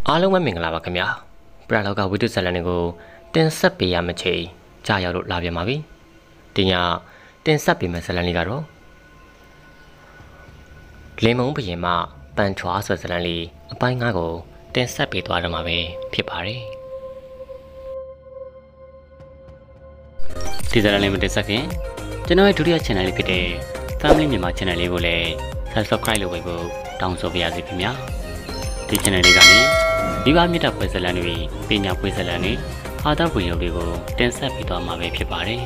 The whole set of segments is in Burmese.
အားလုံးပဲမင်္ဂလာပါခင်ဗျာပရလောကဝိတုဇလန်တွေကိုတင်ဆက်ပေးရမယ့်ချိန်ကြာရောက်လို့လာပြန်ပါပြီဒီညတင်ဆက်ပေးမယ့်ဇလန်လေးကတော့လင်မုံဘရင်မပန်ထွားဆိုဇလန်လေးအပိုင်း9ကိုတင်ဆက်ပေးသွားတော့မှာပဲဖြစ်ပါတယ်ဒီဇလန်လေးမတင်ဆက်ခင်ကျွန်တော်ရဲ့ဒုတိယ channel လေးဖြစ်တဲ့ Family မြန်မာ channel လေးကိုလည်း subscribe လုပ်ပေးဖို့တောင်းဆိုပါရစေခင်ဗျာဒီ channel လေးကနေဒီပါမြတ်တဲ့ပွဲဇလန်တွေပညာပွဲဇလန်တွေအာသာဝင်ရုပ်တွေကိုတင်ဆက်ပေးသွားမှာပဲဖြစ်ပါတယ်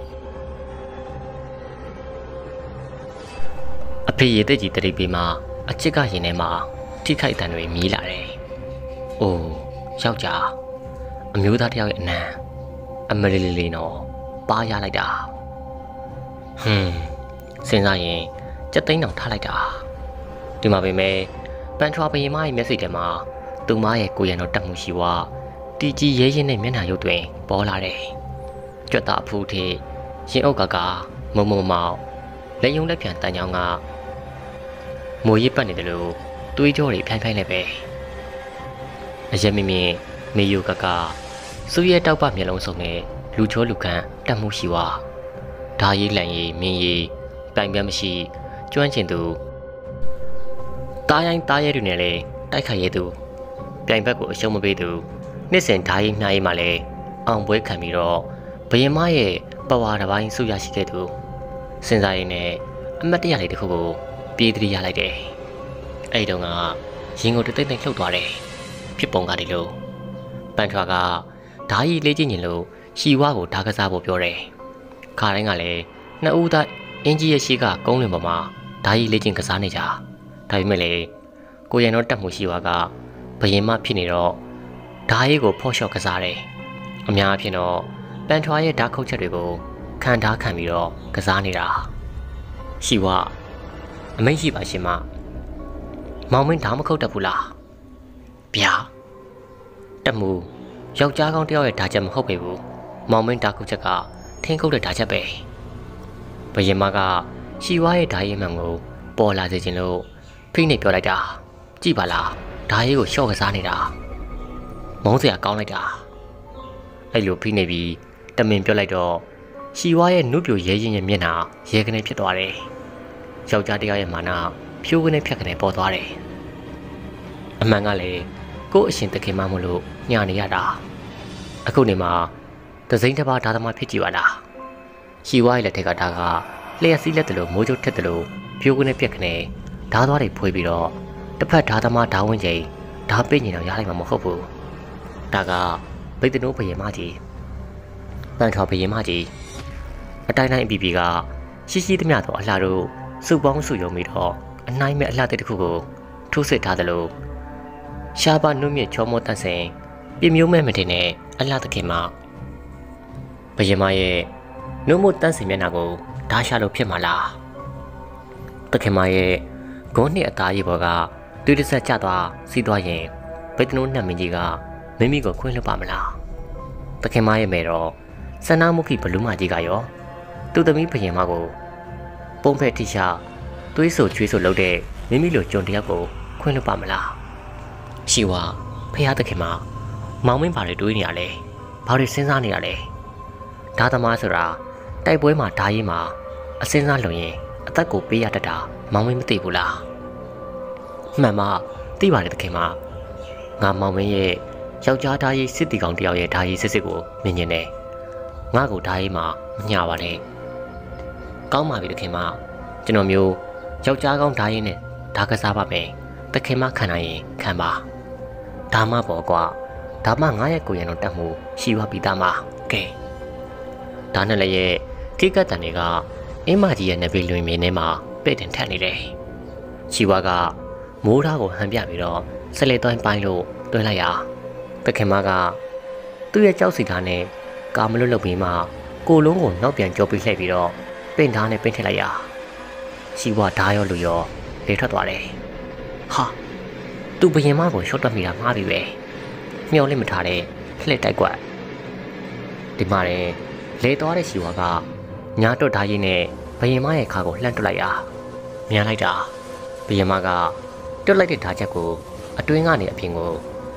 အဖေရတဲ့ကြီးတရိပ်ပေးမှာအချစ်ကရင်ထဲမှာထိခိုက်တန်တွေမြည်လာတယ်။အိုးယောက်ျားအမျိုးသားတယောက်ရဲ့အနံအမလေးလေးနော်ပါရလိုက်တာ။စဉ်းစားရင်ကြက်သိန်းတောင်ထားလိုက်တာ။ဒီမှာပဲမဲ့ပန်ထွားဘရင်မရဲ့မျက်စိထဲမှာသူမရဲ့ကိုရံတော်တက်မှုရှိဝတီကြီးရဲရဲနဲ့မျက်နှာရုပ်တွင်ပေါ်လာတယ်။ကြွက်သားအဖူးထိရင်အုပ်ကမုံမောက်လက်ယုံလက်ပြန်တန်ချောင်းကမိုးရစ်ပတ်နေတယ်လို့တွေးကြောတွေဖြိုင်းနဲ့ပဲအရက်မင်းမေယိုကစူးရဲတောက်ပမျက်လုံးစုံနဲ့လူချောလူခန့်တက်မှုရှိဝဓာရီလန်ရီမင်းရီတိုင်ပြမရှိကျွမ်းကျင်သူတားရိုင်းတားရဲတွေနဲ့လည်းတိုက်ခိုက်ရဲသူပြိုင်ဘက်ကိုအရှုံးမပေးသူနှစ်စဉ်ဓာရီနှားရီမှလည်းအောင်ပွဲခံပြီးတော့ဘရင်မရဲ့ပဝါတစ်ပိုင်းစုရရှိခဲ့သူစဉ်းစားရင်းနဲ့အမတ်တရလေးတစ်ခုကိုပြေးသတိရလိုက်တယ်။အဲ့ဒီတော့ကရင်ကိုတိတ်တိတ်လှုပ်သွားတယ်။ဖြစ်ပုံကဒီလိုပန်ထွားကဓာကြီးလေးချင်းညင်လို့ရှီဝါကိုဓာကစားဖို့ပြောတယ်။ခါတိုင်းကလည်းနှစ်ဦးသားအင်ကြီးရဲ့ရှိကကုန်းလင်ပေါ်မှာဓာကြီးလေးချင်းကစားနေကြ။ဒါပေမဲ့လေကိုရံတော့တက်မှုရှီဝါကဘရင်မဖြစ်နေတော့ဓာကြီးကိုဖော့ရှော့ကစားတယ်။အများအဖြစ်တော့ပန်ထွားရဲ့ဓာခုတ်ချက်တွေကိုခံထားခံပြီးတော့ကစားနေတာရှိဝအမိတ်ရှိပါရှင်မမောင်မင်းဓာမခုတ်တတ်ဘူးလားဗျာတက်မှုယောက်ျားကောင်းတယောက်ရဲ့ဓာချက်မဟုတ်ပေဘူးမောင်မင်းဓာခုတ်ချက်ကထင်းခုတ်တဲ့ဓာချက်ပဲဘယင်မကရှိဝရဲ့ဓာရည်မှန်ကိုပေါ်လာစေခြင်းလို့ဖိနေပြောလိုက်တာကြည့်ပါလားဓာရည်ကိုရှော့ကစားနေတာမုန်းစရာကောင်းလိုက်တာအဲ့လိုဖိနေပြီးတမင်ပြောလိုက်တော့ရှီဝါရဲ့နုပြိုရဲရင်ရဲ့မျက်နှာရဲကနေဖြစ်သွားတယ်။ယောက်ျားတယောက်ရဲ့မာနဖြိုးကနေဖြတ်ကနေပေါ်သွားတယ်။အမှန်ကလည်းကို့အရှင်တခင်မမို့လို့ညှာနေရတာ။အခုနေမှာသစိမ့်တစ်ပါးဓာသမားဖြစ်ကြည့်ပါလား။ရှီဝါရဲ့လက်ထက်ကဓာကလျှက်စီးလက်တယ်လို့မိုးချုပ်ထက်တယ်လို့ဖြိုးကနေဖြတ်ကနေဓာသွားတွေဖွေးပြီးတော့တစ်ဖက်ဓာသမားဓာဝင်ချိန်ဓာပိတ်နေတော့ရလိုက်မှာမဟုတ်ဘူး။ဒါကဗိတ်တနိုးဘယင်မကြီးပန်ထွားဘယင်မကြီးအတိုင်းတိုင်းအပီပီကရှိသမျှသောအလှတို့စုပေါင်းစုယုံပြီးတော့အနိုင်မဲ့အလှတဲ့တစ်ခုကိုထိုးစစ်ထားသလိုရှားပါနုမြင့်ချောမောတန့်စင်ပြမျိုးမဲ့မတင်နဲ့အလှသခင်မှာဘယင်မရဲ့နုမို့တန့်စင်မျက်နှာကိုဓာရှာလို့ဖြစ်မှာလားသခင်မရဲ့ဂုံးနှစ်အသားကြီးပေါ်ကတွေးတဆက်ကျသွားစီးသွားရင်ဗိတ်တနိုးနှက်မင်းကြီးကမိမိကိုခွင့်လွှတ်ပါမလားသခင်မရဲ့မဲတော့စန္နာမုခိဘလူးမကြီးကရောသူ့သမီးဘယင်မကိုပုံဖက်ထိရှာသွေးဆူချွေးဆူလုပ်တဲ့မိမိလိုကြုံတယောက်ကိုခွင့်လွှတ်ပါမလားရှိဝါဖះသခင်မမောင်မင်းဘာတွေတွေးနေရလဲဘာတွေစဉ်းစားနေရလဲဓာသမားဆိုတာတိုက်ပွဲမှာဓာရေးမှာအစင်းစားလုံရင်အသက်ကိုပေးရတတ်တာမောင်မင်းမသိဘူးလားမှန်မသိပါလေသခင်မငါမောင်မင်းရဲ့ယောက်ျားဓာရေးစစ်တီကောင်တယောက်ရဲ့ဓာရေးစစ်စစ်ကိုမြင်နေတယ်ငါ့ကိုဓာရေးမှာမညာပါနဲ့ကောင်းပါပြီတခင်မကျွန်တော်မျိုးယောက်ျားကောင်းဓာရင်နဲ့ဓာကစားပါမယ်တခင်မခံနိုင်ရင်ခံပါဓာမပေါ်ကွာဓာမ9ရက်ကိုရံတော့တတ်မှုရှိပါပြီးသားမှာကဲဒါနဲ့လည်းရဲ့ထိကတ်တန်တွေကအင်းမကြီးရဲ့နဘေးလွင်မြင်းထဲမှာပဲ့တင်ထက်နေတယ်ရှိဝါကမိုးဓာကိုဟန်ပြပြီးတော့ဆက်လက်သွိုင်းပိုင်းလို့တွင်းလိုက်ရတခင်မကသူ့ရဲ့ကြောက်စီဓာနဲ့ကာမလွတ်လုပ်ပြီးမှကိုလုံးကိုနောက်ပြန်ကြောပြီးလှည့်ပြီးတော့ပင်ဓာနဲ့ပင်ထည့်လိုက်ရရှိဝါဓာရောလူရောလေထွက်သွားတယ်ဟာသူ့ဘယင်မကိုရှော့တက်မိတာမှားပြီပဲမျောလေးမထားတဲ့လှည့်တိုက်ကွက်ဒီမှာလေသွားတဲ့ရှိဝါကညာတွတ်ဓာရင်းနဲ့ဘယင်မရဲ့ခါကိုလှမ်းတွတ်လိုက်ရမြန်လိုက်တာဘယင်မကတွတ်လိုက်တဲ့ဓာချက်ကိုအတွင်းကနေအပြင်ကို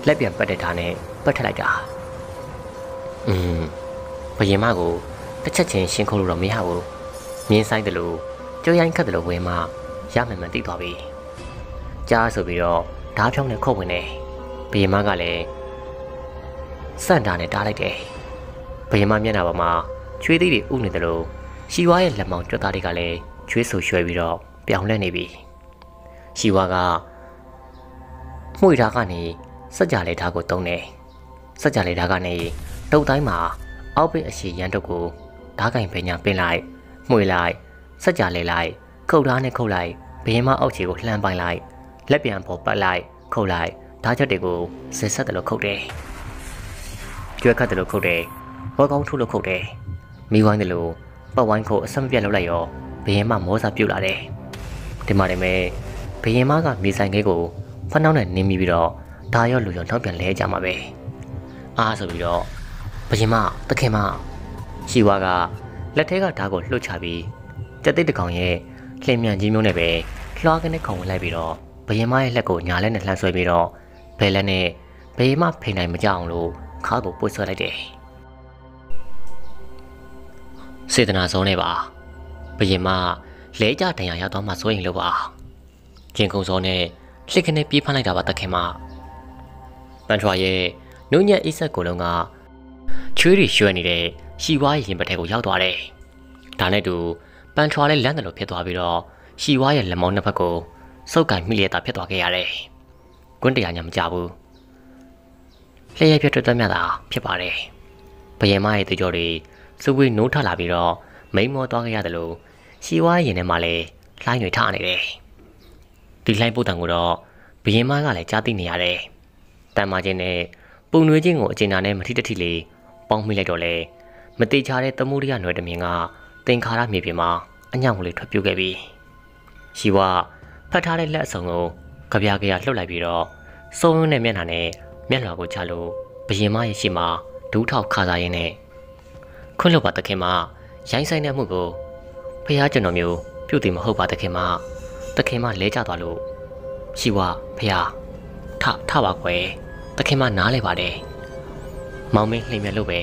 လက်ပြန်ပတ်တဲ့ဓာတ်နဲ့ပတ်ထက်လိုက်တာဘယင်မကိုတစ်ချက်ချင်းရှင်းခုလို့တော့မရဘူးမြင်းဆိုင်တယ်လို့ကြောရိုင်းခတ်တယ်လို့ဝင်မှရမှန်မှန်သိသွားပြီကြားဆိုပြီးတော့ဓာတ်ဖြောင်းနဲ့ခုတ်ဝင်တယ်ဘယင်မကလည်းစန့်တာနဲ့တားလိုက်တယ်ဘယင်မမျက်နှာပေါ်မှာချွေးသေးတွေဥနေတယ်လို့ရှီဝါရဲ့လက်မောင်ကြွသားတွေကလည်းချွေးဆူရွှဲပြီးတော့ပြောင်းလဲနေပြီရှီဝါကမှု့ဓာတ်ကနေစက်ကြလေဓာတ်ကိုတုံးတယ်စက်ကြလေဓာတ်ကနေတုတ်တိုင်းမှာအောက်ပိတ်အရှိရန်တုတ်ကိုဓာတ်ကင်ပညာပင်လိုက်မှု့လိုက်စက်ကြလေလိုက်ခုတ်ဓာတ်နဲ့ခုတ်လိုက်ဘယင်မအောက်ခြေကိုလှမ်းပိုင်လိုက်လက်ပြန်ပေါ်ပတ်လိုက်ခုတ်လိုက်ဓာတ်ချက်တွေကိုဆက်ဆက်တယ်လို့ခုတ်တယ်ကျွဲခတ်တယ်လို့ခုတ်တယ်ဝက်ကောင်းထုလို့ခုတ်တယ်မိဝိုင်းတယ်လို့ပတ်ဝိုင်းခုတ်အဆက်မပြတ်လုပ်လိုက်ရောဘယင်မမောစာပြုတ်လာတယ်ဒီမှာတည်းမဲ့ဘယင်မကမြေဆိုင်ခဲကိုဖနှောင်းနဲ့နင်းပြီးတော့ဓာရော့လူရောနောက်ပြန်လဲကြမှာပဲအားဆိုပြီးတော့ဘယင်မတခင်မရှီဝါကလက်ထဲကဓာကိုလှုပ်ချပြီးကြက်သိတကောင်ရဲ့လှင်မြန်ကြီးမျိုးနဲ့ပဲလွှားကနေခုံဝင်လိုက်ပြီးတော့ဘယင်မရဲ့လက်ကိုညာလက်နဲ့လှမ်းဆွဲပြီးတော့ဘဲလက်နဲ့ဘယင်မဖိနိုင်မကြအောင်လို့ခါကိုပွတ်ဆွဲလိုက်တယ်စေတနာဆုံးနဲ့ပါဘယင်မလဲကြတန်ရရောက်တော့မှစိုးရင်လို့ပါကျင်ကုံစောနဲ့လှစ်ခနဲ့ပြေးဖမ်းလိုက်တာပါတခင်မပန်ထွာရဲ့နုညက်အိဆက်ကိုလုံးကချွေးရီရွှဲနေတဲ့ရှီဝါရဲ့ရင်ပတ်ထဲကိုရောက်သွားတယ်ဒါနဲ့တူပန်ထွာလည်းလမ်းတယ်လို့ဖြစ်သွားပြီးတော့ရှီဝါရဲ့လက်မောင်းနှစ်ဖက်ကိုစုပ်ကင်မိလျက်တာဖြစ်သွားခဲ့ရတယ်ကွန်းတရားညာမကြဘူးလျှက်ရပြတ်တွတ်မြတာဖြစ်ပါတယ်ဘယင်မရဲ့တကြောတွေစဝေးနိုးထလာပြီးတော့မိန်မောသွားခဲ့ရတယ်လို့ရှီဝါရင်ထဲမှာလည်းလှိုင်းတွေထနေတယ်ဒီလှိုင်းပို့တံကိုတော့ဘယင်မကလည်းကြားသိနေရတယ်တန်မာချင်းနဲ့ပုံနွေးချင်းကိုအကျဉ်းနာနဲ့မထိတထိလေးပေါင်းမိလိုက်တော့လေမတိချတဲ့သမုဒိယနွယ်တမြင်ကတင်ခါရမြေပြင်မှာအညောင်လေးထွက်ပြုတ်ခဲ့ပြီရှီဝါဖတ်ထားတဲ့လက်အစုံကိုကြပြကြရလှုပ်လိုက်ပြီးတော့စုံရုံးနဲ့မျက်နှာနဲ့မျက်လွှာကိုချလို့ဘယင်မရဲ့ရှေ့မှာဒူးထောက်ခါစားရင်းနဲ့ခွန်းလို့ပါတခင်မရိုင်းဆိုင်တဲ့မှုကိုဖះကျွန်တော်မျိုးပြုတ်တယ်မဟုတ်ပါတခင်မလဲကျသွားလို့ရှီဝါဖះထပါခွဲတခင်မနားလဲပါတယ်မောင်မင်းလှိမ့်မြလို့ပဲ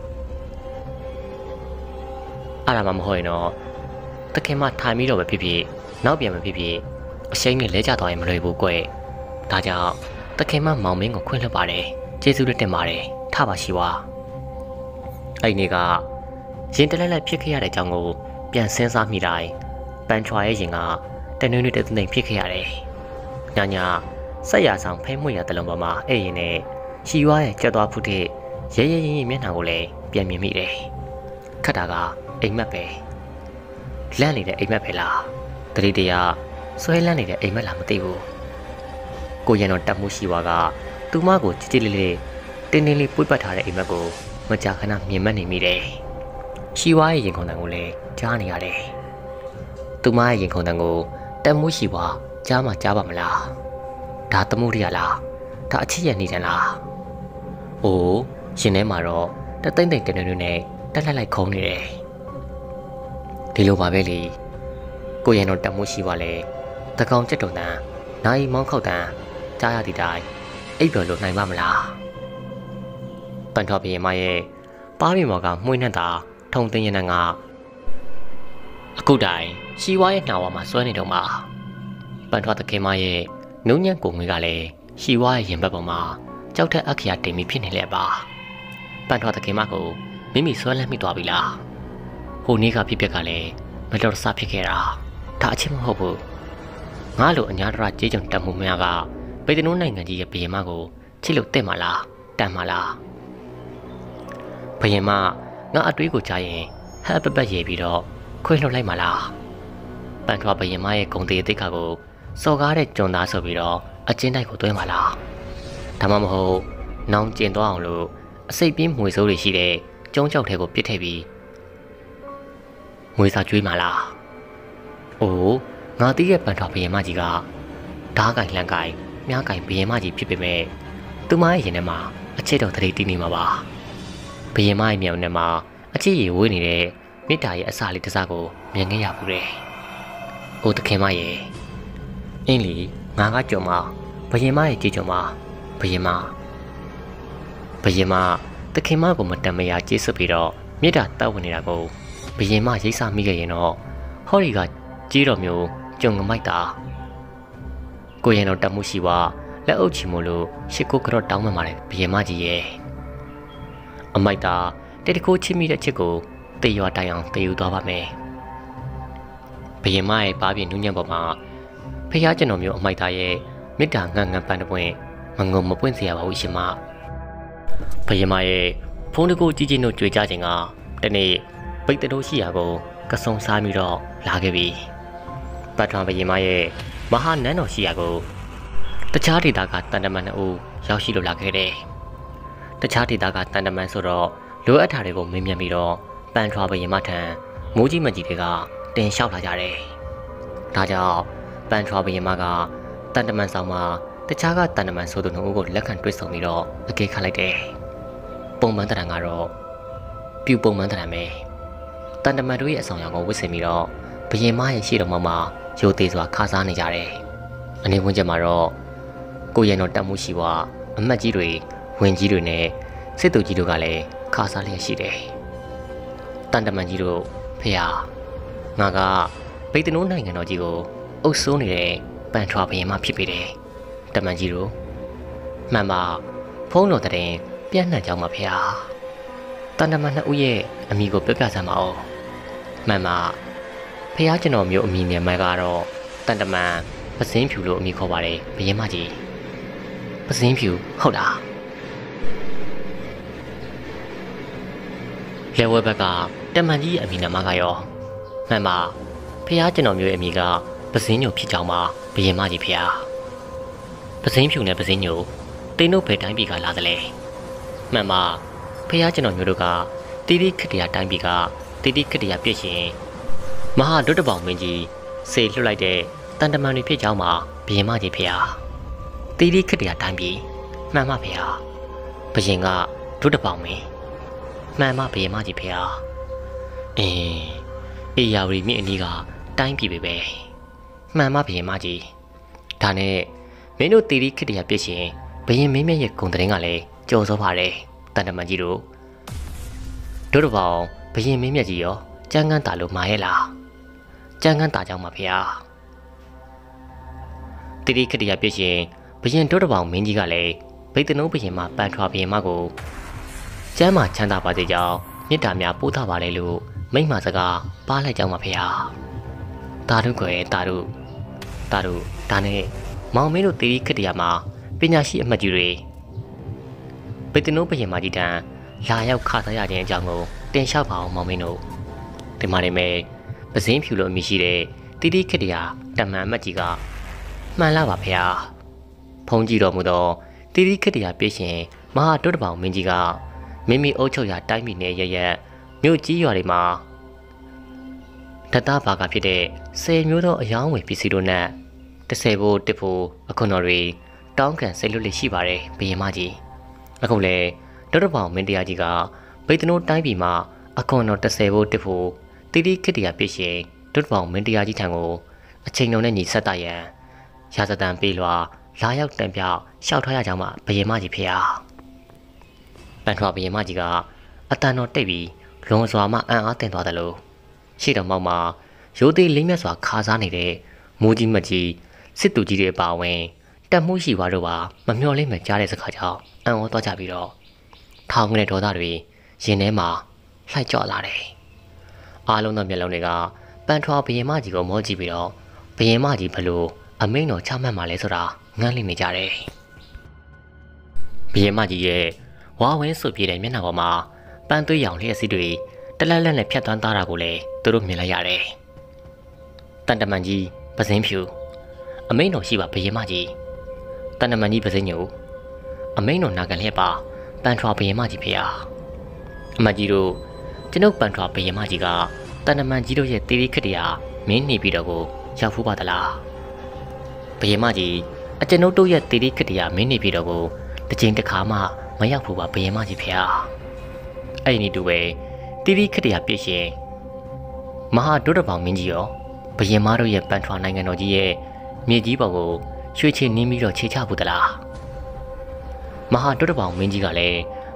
အဲ့ဒါမှမဟုတ်ရင်တော့တခင်မထိုင်ပြီးတော့ပဲဖြစ်ဖြစ်နောက်ပြန်မဖြစ်ဖြစ်အရှိန်နဲ့လဲကျသွားရင်မလွယ်ဘူးကွဒါကြောင့်တခင်မမောင်မင်းကိုခွင့်လွှတ်ပါတယ်ကျေးဇူးတင်ပါတယ်ထပါရှီဝါအဲ့ဒီနေ့ကရင်တလဲလဲဖြစ်ခဲ့ရတဲ့အကြောင်းကိုပြန်စဉ်းစားမိတိုင်းပန်ချွာရဲ့ရင်ကတနွေးတသိမ့်ဖြစ်ခဲ့ရတယ်ညညဆက်ရဆောင်ဖဲမွေရတလုံးပေါ်မှာအဲ့ရင်နဲ့ရှီဝါရဲ့ကြက်သွားဖုတဲ့ရဲရဲရင်မျက်နှာကိုလည်းပြန်မြင်မိတယ်ခတ်တာကအိမ်မက်ပဲလန့်နေတဲ့အိမ်မက်ပဲလားတတိတရဆွဲလန့်နေတဲ့အိမ်မက်လားမသိဘူးကိုရန်တော်တက်မှုရှီဝါကသူမကိုကြည်ကြည်လေးလေးတင်းတင်းလေးပွေ့ပတ်ထားတဲ့အိမ်မက်ကိုမကြာခဏမြင်မှတ်နေမိတယ်ရှီဝါရဲ့ရင်ခုန်တန်ကိုလည်းကြားနေရတယ်သူမရဲ့ရင်ခုန်တန်ကိုတက်မှုရှီဝါကြားမှကြားပါမလားဒါသမှုရိယလားဒါအချစ်ရနေတယ်လားအိုးရှင်ထဲမှာတော့တသိမ့်သိမ့်တနေနေနဲ့တက်လိုက်လိုက်ခုံနေတယ်ဒီလိုပါပဲလေကိုရန်တော်တက်မှုရှိပါလေတကောင်ကြက်တုံတန်းနိုင်မောင်းခောက်တန်းကြားရသည့်တိုင်အိပ်ပျော်လို့နိုင်ပါမလားပန်တော်ပြေမရဲ့ပါးရီမော်ကမှုန့်နှံ့တာထုံသိင်းရနကအခုတိုင်ရှီဝါရဲ့နှာဝါမှာစွဲနေတော့မှာပန်တော်တခင်မရဲ့နုံညံ့ကိုငွေကလည်းရှီဝါရဲ့ရင်ဘက်ပေါ်မှာကြောက်တဲ့အခရာတင်ပြီးဖြစ်နေလေပါပန်တော်တခင်မကိုမိမိဆွဲလန်းမိသွားပြီလားဟိုနေ့ကဖြစ်ပျက်ကလည်းမတော်တဆဖြစ်ခဲ့တာဒါအချင်းမဟုတ်ဘူးငါလိုအညာတရကြေးကြုံတက်မှုများကဗေဒနိုးနိုင်ငံကြီးရဲ့ဘယင်မကိုချစ်လို့တက်မှာလားတန်မှာလားဘယင်မငါအတွေးကိုကြားရင်ဟပ်ပပတ်ရေပြီးတော့ခွေးလှုပ်လိုက်မှာလားပန်ထွားဘယင်မရဲ့ဂုံသေးအသိက္ခာကိုစော်ကားတဲ့ကြုံသားဆိုပြီးတော့အကျဉ်းတိုက်ကိုတွဲမှာလားဒါမှမဟုတ်နောင်ကျင်သွားအောင်လို့အစိတ်ပြင်းမွေဆိုးတွေရှိတဲ့ကျုံးချောက်ထဲကိုပစ်ထည့်ပြီးငွေစာကျွေးမှာလားအိုးငါသိရဲ့ပန်ထွားဘယင်မကြီးကဓားကင်လှန်ကင်မြားကင်ဘယင်မကြီးဖြစ်ပေမဲ့သူမရဲ့ရင်ထဲမှာအချစ်တော်တရေတီးနေမှာပါဘယင်မရဲ့မြောင်ထဲမှာအချစ်ရည်ဝေးနေတဲ့မေတ္တာရဲ့အစာလေးတစ်စားကိုမြင်ခဲ့ရဘူးတဲ့။အိုးတခင်မရဲ့အင်းလီငါကကြုံမှာဘယင်မရဲ့ကြည်ကြုံမှာဘယင်မရင်မတခင်မကိုမတန်မရာကျေးဇူးပြီးတော့မြေတာတောက်ဝင်နေတာကိုဘရင်မရိတ်စားမိခဲ့ရင်တော့ဟော်ရီကကြီးတော်မျိုးကြုံငမိုက်တာကိုရင်တော်တမှုရှိပါလက်အုပ်ချီမို့လို့ရှစ်ကိုကတော့တောင်းမှန်ပါတယ်ဘရင်မကြီးရဲ့အမိုက်တာတတခိုးချစ်မိတဲ့ချစ်ကိုတေရွာတိုင်အောင်တေယူသွားပါမယ်ဘရင်မရဲ့ပါပြင်းနူးညံ့ပေါ်မှာဖះကျွန်တော်မျိုးအမိုက်သားရဲ့မေတ္တာငတ်ငတ်ပန်းတစ်ပွင့်မငုံမပွင့်เสียပါဘူးရှင်မဘရင်မရဲ့ဖုန်းတကူကြီးကြီးတို့ကြွေကြခြင်းကတနေ့ပိတ်တိုးရှိရာကိုကဆုံစားပြီးတော့လာခဲ့ပြီပတ်ထွန်ဘရင်မရဲ့မဟာနန်းတော်ရှိရာကိုတခြားဒေသကတန်တမန်2ဦးရောက်ရှိလို့လာခဲ့တယ်တခြားဒေသကတန်တမန်ဆိုတော့လိုအပ်တာတွေကိုမေးမြန်းပြီးတော့ပန်ထွာဘရင်မထံမိုးကြီးမကြီးတွေကတင်လျှောက်လာကြတယ်ဒါကြောင့်ပန်ထွာဘရင်မကတန်တမန်ဆောင်မှာတခြားကတန်တမန်ဆိုသူ2ဦးကိုလက်ခံတွေ့ဆုံပြီးတော့အကဲခတ်လိုက်တယ်ပုံမှန်တရံကတော့ပြူပုံမှန်တရံပဲတန်တမန်တို့ရဲ့အဆောင်ရောင်ကိုဝတ်ဆင်ပြီးတော့ဘရင်မရဲ့ရှေ့တော်မှာရိုသေစွာခါစားနေကြတယ်အနေဝန်းကျင်မှာတော့ကိုရံတော်တတ်မှုရှိွားအမတ်ကြီးတွေဝင်ကြီးတွေနဲ့စစ်သူကြီးတို့ကလည်းခါစားလျက်ရှိတယ်တန်တမန်ကြီးတို့ဖေဟာငါကဗိတ်တနိုးနိုင်ငံတော်ကြီးကိုအုပ်စိုးနေတဲ့ပန်ထွာဘရင်မဖြစ်ပေတယ်တမန်ကြီးတို့မှန်ပါဖုန်းတော်တဲ့ပြန့်နှံ့ကြောင်းပါဖေဟာတန်တမန်2ဦးရဲ့အမိကိုပြောပြစမ်းပါဦးမှန်ပါဖေဟာကျွန်တော်မျိုးအမိနဲ့မကတော့တန်တမန်ပစင်းဖြူလို့အမိခေါ်ပါတယ်ဘရင်မကြီးပစင်းဖြူဟုတ်လားလဲဝဲဘက်ကတမန်ကြီးရဲ့အမိနာမကရောမှန်ပါဖေဟာကျွန်တော်မျိုးရဲ့အမိကပစင်းညိုဖြစ်ကြောင်းပါဘရင်မကြီးဖေဟာပစင်းဖြူနဲ့ပစင်းညိုတိန်တို့ဘယ်တိုင်းပြည်ကလာသလဲမှန်ပါဖေဟာကျွန်တော်မျိုးတို့ကတီတီခတ္တရာတိုင်းပြည်ကတီတီခတ္တရာပြည့်ရှင်မဟာဒုတဘောင်မင်းကြီးစေလွှတ်လိုက်တဲ့တန်တမန်တွေဖြစ်ကြောင်းပါဘရင်မကြီးဖေဟာတီတီခတ္တရာတိုင်းပြည်မှန်ပါဖေဟာဘရင်ကဒုတဘောင်မင်းမှန်ပါဘရင်မကြီးဖေဟာအေယာဝတီမြစ်အနီးကတိုင်းပြည်ပဲမှန်ပါဘရင်မကြီးဒါနဲ့မင်းတို့တီတီခတ္တရာပြည့်ရှင်ဘရင်မင်းမြတ်ရဲ့ဂုဏ်သတင်းကလည်းကြော်စောပါတယ်တန်တမန်ကြီးတို့တို့တပေါင်းဘရင်မင်းမြတ်ကြီးရောကြမ်းကန်းတာလို့မှားရဲ့လားကြမ်းကန်းတာကြောင့်ပါဖေဟာတီတီခတ္တရာပြည့်ရှင်ဘရင်တို့တပေါင်းမင်းကြီးကလည်းဗိတ်တနိုးဘရင်မပန်ထွာဘရင်မကိုကျမ်းမာချမ်းသာပါစေကြောင်းမြစ်တာများပို့ထားပါလေလို့မိန့်မာစကားပါလိုက်ကြောင်းပါဖေဟာတာတို့ကွယ်တာတို့ဒါနဲ့မောင်မင်းတို့တီတီခတ္တရာမှာပညာရှိအမှတ်ကြီးတွေဗိတ်တနိုးဘရင်မကြီးတန်းလာရောက်ခါစားရခြင်းအကြောင်းကိုတင်လျှောက်ပါအောင်မောင်မင်းတို့ဒီမှာနေမယ်ပစင်းဖြူလို့အမည်ရှိတဲ့တီတီခတ္တရာတမန်အမတ်ကြီးကမှန်လားပါဖေဟာဖုံးကြည့်တော်မူသောတီတီခတ္တရာပြည့်ရှင်မဟာတုတ်တပောင်မင်းကြီးကမိမိအုပ်ချုပ်ရာတိုင်းပြည်နယ်ရမြို့ကြီးရွာတွေမှာတတဘာကဖြစ်တဲ့10မျိုးသောအယောင်းဝယ်ပစ္စည်းတို့နဲ့30ဖို့တစ်ဖို့အခွန်တော်တွေတောင်းခံဆက်လွတ်လေးရှိပါတယ်ဘရင်မကြီးအခုလေတုတ်တပောင်မင်းတရားကြီးကဗိတ်တနိုးတိုင်းပြည်မှာအခွန်တော်30ဖို့တစ်ဖို့တီတီခတ္တရာပြည့်ရှင်တုတ်တပောင်မင်းတရားကြီးထံကိုအချိန်လုံးနဲ့ညီဆက်တရန်ရာဇသံပေးလွာလာရောက်တံပြောက်ရှောက်ထားရကြောင်းမှဘရင်မကြီးဖေဟာပန်ထွာဘရင်မကြီးကအတန်တော်တိတ်ပြီးလွန်စွာမှအံ့အားသင့်သွားတယ်လို့ရှေ့တော်မောက်မှာရိုးသေးလေးမြတ်စွာခါစားနေတဲ့မိုးကြီးမကြီးစစ်သူကြီးတွေအပါအဝင်တက်မှုရှိွားတို့ပါမမျှော်လင့်မကြားတဲ့စကားကြောင့်အံ့ဩသွားကြပြီးတော့ထောင်ငယ်ဒေါသတွေရင်ထဲမှာလှိုက်ကြော့လာတယ်အားလုံးသောမျက်လုံးတွေကပန်ထွာဘရင်မကြီးကိုမောကြည့်ပြီးတော့ဘရင်မကြီးဘလို့အမိန့်တော်ချမှတ်မှလဲဆိုတာငန်းလိမ့်နေကြတယ်ဘရင်မကြီးရဲ့ဝါဝဲဆွပြေတဲ့မျက်နှာပေါ်မှာပန်းသွေးရောင်လျှက်စီးတွေတလက်လက်နဲ့ဖြတ်သွန်းသားတာကိုလည်းသူတို့မြင်လိုက်ရတယ်တန်တမန်ကြီးပစင်းဖြူအမိန့်တော်ရှိပါဘရင်မကြီးတန်တမန်ကြီးပစင်းညိုအမိန့်တော်နာခံလျက်ပါပန်ထွာဘရင်မကြီးဖေဟာအမကြီးတို့ကျွန်ုပ်ပန်ထွာဘရင်မကြီးကတန်တမန်ကြီးတို့ရဲ့တီတီခတ္တရာမင်းနေပြီးတော့ကိုရောက်ဖူးပါသလားဘရင်မကြီးအကျွန်ုပ်တို့ရဲ့တီတီခတ္တရာမင်းနေပြီးတော့ကိုတစ်ချိန်တစ်ခါမှမရောက်ဖူးပါဘရင်မကြီးဖေဟာအဲ့ဒီနေ့တူပဲတီတီခတ္တရာပြည့်ရှင်မဟာဒုတဘောင်မင်းကြီးရောဘရင်မတို့ရဲ့ပန်ထွာနိုင်ငံတော်ကြီးရဲ့မြေကြီးပေါ်ကိုရွှေချေနင်းပြီးတော့ခြေချဖို့သလားမဟာဒုတဘောင်မင်းကြီးကလည်း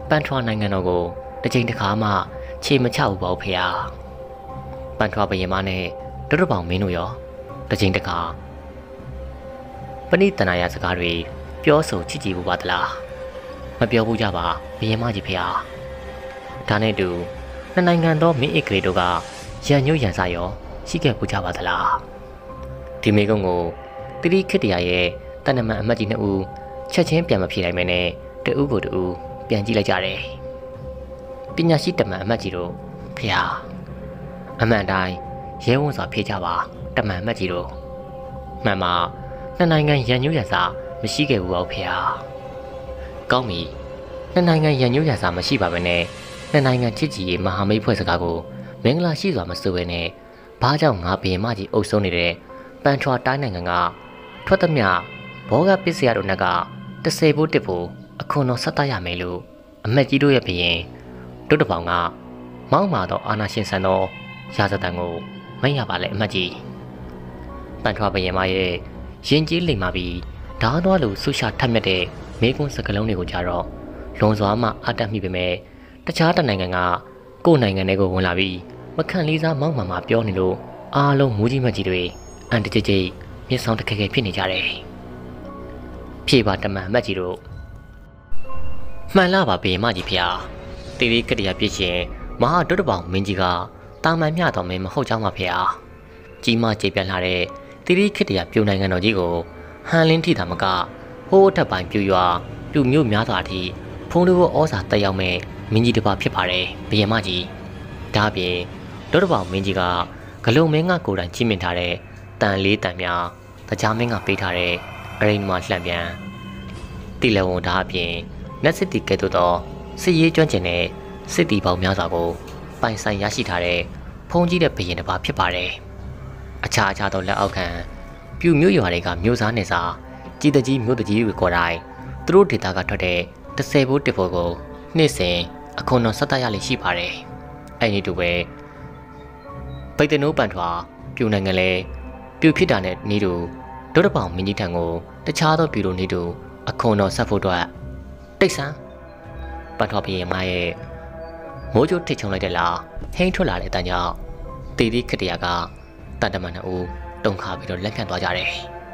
ပန်ထွာနိုင်ငံတော်ကိုတစ်ချိန်တစ်ခါမှခြေမချဘူးပေါ့ဖေဟာပန်ထွာဘရင်မနဲ့ဒုတပေါင်မင်းတို့ရောတစ်ချိန်တစ်ခါပဏိတနာယစကားတွေပြောဆိုချစ်ကြည်ဘူးပါသလားမပြောဘူးကြပါဘရင်မကြီးဖေဟာဒါနဲ့တူနှစ်နိုင်ငံသောမင်းဧကရေတို့ကရန်ညှို့ရန်စားရောရှိခဲ့ဘူးကြပါသလားဒီမိကုံကိုတိတိခစ်တရာရဲ့တန်တမန်အမတ်ကြီးနှစ်ဦးချက်ချင်းပြန်မဖြေနိုင်မနဲ့တူကိုတူပြန်ကြည့်လိုက်ကြတယ်ပညာရှိတမန်အမတ်ကြီးတို့ဖေဟာအမှန်တိုင်းရဲဝံ့စွာဖြေကြပါတမန်အမတ်ကြီးတို့မှန်မှာနှစ်နိုင်ငံရန်ညှို့ရန်စားမရှိခဲ့ဘူးအောင်ဖေဟာကောင်းပြီနှစ်နိုင်ငံရန်ညှို့ရန်စားမရှိပါဘဲနဲ့နှစ်နိုင်ငံချစ်ကြည်ရေးမဟာမိတ်ဖွဲ့စကားကိုမင်္ဂလာရှိစွာမဆိုဘဲနဲ့ဘာကြောင့်ငါဘရင်မကြီးအုပ်စိုးနေတဲ့ပန်ချွာတိုင်းနိုင်ငံကထွက်သမျှဘောဂပစ္စယတို့နဲ့က30ဖို့တစ်ဖို့အခွန်တော်ဆက်တရမယ်လို့အမက်ကြီးတို့ရဲ့ဘရင်ဒုတပေါင်ကမောင်းမာသောအာနာရှင်ဆန်သောရာဇသံကိုမရပါလေအမတ်ကြီးပန်ထွားဘရင်မရဲ့ရင်ကြီးလိမ်မာပြီးဓားသွားလိုဆူရှာထက်မြက်တဲ့မေကွန်းစကလုံးတွေကိုကြတော့လွန်စွာမှအတက်မိပေမဲ့တခြားတနိုင်ငံကကိုယ်နိုင်ငံတွေကိုဝင်လာပြီးမခန့်လေးစားမောင်းမာပြောနေလို့အားလုံးမူးကြီးမကြီးတွေအန်တကြိတ်မျက်စောင်းတခဲခဲဖြစ်နေကြတယ်ဖြေပါတမန်အမတ်ကြီးတို့မှန်လားပါဘရင်မကြီးဖေဟာတေးသေးကတရပြည့်ရှင်မဟာဒုတပေါင်မင်းကြီးကတာမန်မျှတော်မင်းမဟုတ်ကြောင်းပါဖေဟာကြီးမကြေပြန်လာတဲ့တေးသေးခစ်တရပြိုနိုင်ငံတော်ကြီးကိုဟန်လင်းထိတာမကဟိုးထပ်ပိုင်းပြူရွာပြူမျိုးများစွာအထိဖုံးလို့ဩဇာတက်ရောက်မဲ့မင်းကြီးတစ်ပါးဖြစ်ပါတယ်ဘရင်မကြီးဒါအပြင်ဒုတပေါင်မင်းကြီးကဂလုံမင်းကကိုယ်တိုင်ကြီးမြင့်ထားတဲ့တန်လေးတန်များတကြားမင်းကပေးထားတဲ့အရိမ်မလှံပြန်တီလဝန်ဒါအပြင်နက်စစ်တီကဲ့သို့သောစစ်ရေးကျွမ်းကျင်တဲ့စစ်တီပေါင်းများစွာကိုပိုင်ဆိုင်ရရှိထားတဲ့ဖုံးကြီးတဲ့ဘရင်တစ်ပါးဖြစ်ပါတယ်အခြားသောလက်အောက်ခံပြူမျိုးရွာတွေကမျိုးစားနေစာကြီးတကြီးမျိုးတကြီးတွေကိုယ်တိုင်သူတို့ဒေသကထွက်တဲ့30ဘိုးတစ်ဖို့ကိုနှစ်စဉ်အခွန်တော်ဆက်တရလေးရှိပါတယ်အဲ့ဒီတူပဲပိတ်တနိုးပန်ထွာပြူနိုင်ငံလဲပြူဖြစ်တာနဲ့နေတူဒုတပေါင်မင်းကြီးထံကိုတခြားသောပြူတို့နေတူအခွန်တော်ဆက်ဖို့အတွက်တိတ်ဆန်းပန်ထွာဘရင်မရဲ့မိုးကြိုးထိချုံလိုက်တဲ့လားဟိန်းထွက်လာတဲ့အတန်းကြောင့်တေးသေးခတရကတန်တမန်တို့တုံခါပြီးတော့လက်ဖြန့်သွားကြတယ်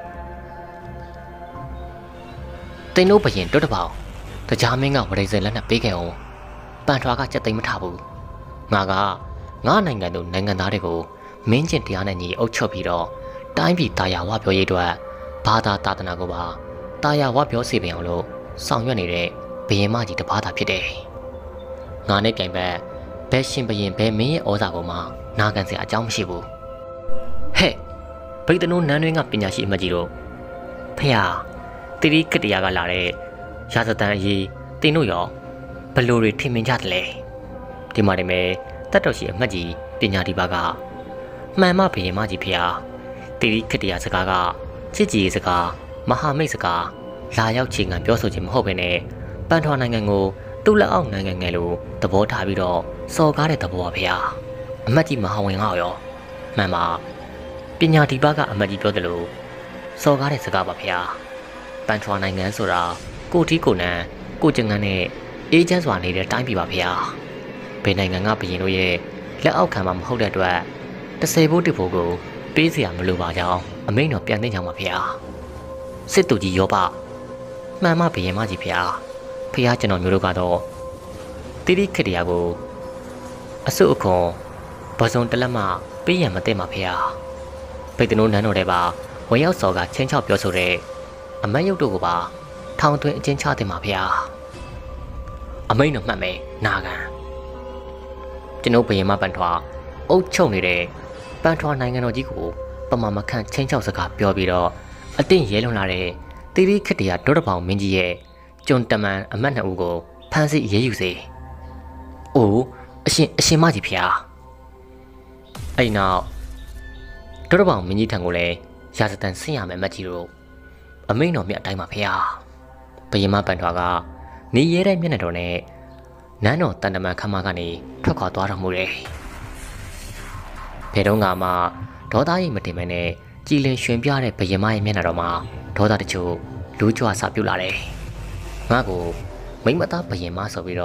တိန်တို့ဘရင်ဒုတပေါင်တကြားမင်းကဝရိဇယ်လက်နဲ့ပေးခဲ့အောင်ပန်ထွာကစက်သိမ်းမထဘူးငါနိုင်ငံတို့နိုင်ငံသားတွေကိုမင်းကျင့်တရားနဲ့ညီအုပ်ချုပ်ပြီးတော့တိုင်းပြည်တာယာဝပြောရေးအတွက်ဘာသာတာသနာကိုပါတာယာဝပြောစေပင်အောင်လို့ဆောင်ရွက်နေတဲ့ဘရင်မကြီးတစ်ပါးသာဖြစ်တယ်ငါနဲ့ပြိုင်ဘက်ဘယ်ရှင်ဘရင်ဘယ်မင်းရဲ့ဩဇာကိုမှနာခံစရာအကြောင်းမရှိဘူးဟဲ့ဗိတ်တနိုးနန်းတွင်းကပညာရှိအမတ်ကြီးတို့ဖေဟာတိရိကတရာကလာတဲ့ရာဇသံအရေးတင်တို့ရောဘလို့တွေထင်မြင်ကြတယ်လေဒီမှာနေမယ်တတ်တော်ရှိအမတ်ကြီးပညာဒီပါကမှန်မဘရင်မကြီးဖေဟာတိရိကတရာစကားကချစ်ကြည်စကားမဟာမိတ်စကားလာရောက်ချိန်ခံပြောဆိုခြင်းမဟုတ်ဘဲနဲ့ပန်ထွာနိုင်ငံကိုသူ့လက်အောက်နိုင်ငံငယ်လိုသဘောထားပြီးတော့စော်ကားတဲ့သဘောပါဗျာအမတ်ကြီးမဟာဝင်ကရောမှန်ပါပညာဒီပါကအမတ်ကြီးပြောတယ်လို့စော်ကားတဲ့စကားပါဗျာပန်ထွာနိုင်ငံဆိုတာကိုတီးကိုနန်းကိုကျငန်းနဲ့အေးချမ်းစွာနေတဲ့တိုင်းပြည်ပါဗျာဘယ်နိုင်ငံကဘရင်တို့ရဲ့လက်အောက်ခံမှာမဟုတ်တဲ့အတွက်30ဘိုးတစ်ဘိုးကိုပေးစရာမလိုပါကြောင်းအမိန့်တော်ပြန်သိကြပါဗျာစစ်တူကြီးရောပါမှန်မှဘရင်မကြီးဗျာဖះကျွန်တော်မျိုးတို့ကတော့တိတိခတရာကိုအစုအခွန်ဘစုံတလက်မပေးရမသိမှာဖះဗိတ်တနိုးနန်းတော်တဲ့ပါဝင်ရောက်စော်ကချင်းချောက်ပြောဆိုတဲ့အမတ်ရုပ်တို့ကိုပါထောင်သွင်းအချင်းချတဲ့မှာဖះအမိန့်တော်မှတ်မယ်နာခံကျွန်ုပ်ဘရင်မပန်ထွာအုပ်ချုပ်နေတဲ့ပန်ထွာနိုင်ငံတော်ကြီးကိုပမာမခန့်ချင်းချောက်စကားပြောပြီးတော့အတင့်ရဲလွန်လာတဲ့တိတိခတရာဒုတပေါင်မင်းကြီးရဲ့ကျွန်တမန်အမတ်နှစ်ဦးကိုဖမ်းဆီးအရေးယူစေ။အိုးအရှင်မကြီးဖျား။အဲ့နောက်ဒုတပေါင်မင်းကြီးထံကိုလည်းရာဇသံဆင်းရမယ်အမတ်ကြီးတို့အမိန့်တော်မြတ်အတိုင်းပါဖျား။ဘယင်မပန်ထွာကနေရဲတဲ့မျက်နှာတော်နဲ့နန်းတော်တန်တမန်ခမကနေထွက်ခွာသွားတော်မူတယ်။ဘယ်တော့မှဒေါသရိပ်မတင်မနဲ့ကြည်လင်ရွှင်ပြတဲ့ဘယင်မရဲ့မျက်နှာတော်မှာဒေါသတချို့လူးကြွဆပြုတ်လာတယ်။ငါကိုမိမသားဘယင်မဆိုပြီးတော့